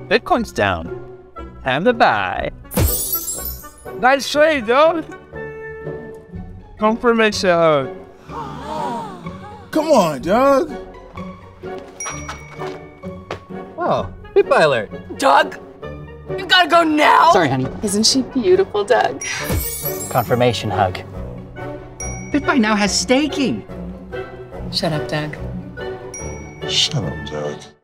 Bitcoin's down. Time to buy. Nice trade, dude. Confirmation hug. Come on, Doug. Oh, BitBuy alert. Doug, you gotta go now. Sorry, honey. Isn't she beautiful, Doug? Confirmation hug. BitBuy now has staking. Shut up, Doug. Shut up, Doug.